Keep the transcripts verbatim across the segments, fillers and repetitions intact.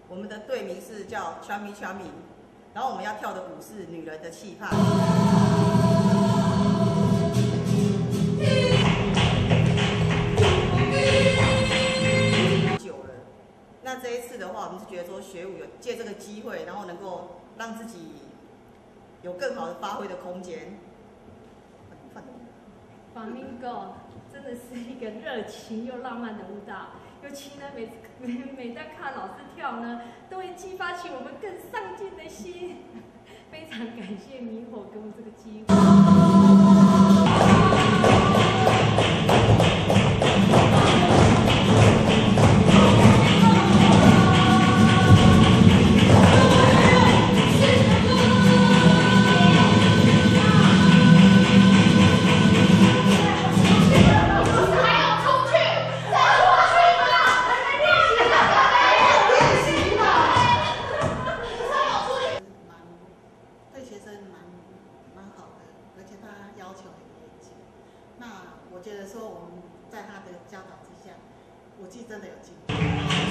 我们的队名是叫 Chummy Chummy， 然后我们要跳的舞是女人的气派。久了，那这一次的话，我们是觉得说学舞有借这个机会，然后能够让自己有更好的发挥的空间。 Flamingo 真的是一个热情又浪漫的舞蹈，尤其呢，每每每当看老师跳呢，都会激发起我们更上进的心。非常感谢明火给我们这个机会。 要求很严谨，那我觉得说我们在他的教导之下，舞技真的有进步。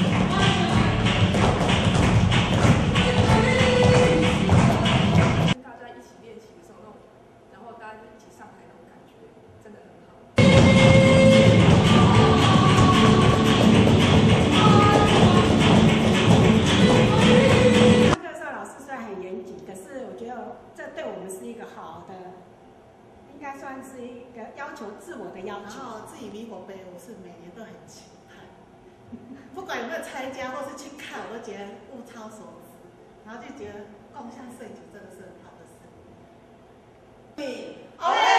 大家一起练习的时候，那种，然后大家一起上台那种感觉，真的很好。 课上老师虽然很严谨，可是我觉得这对我们是一个好的。应该算是一个要求自我的要求。 然后自己离火杯，我是每年都很期盼，不管有没有参加或是去看，我都觉得物超所值，然后就觉得共襄盛举真的是很好的事。你 OK。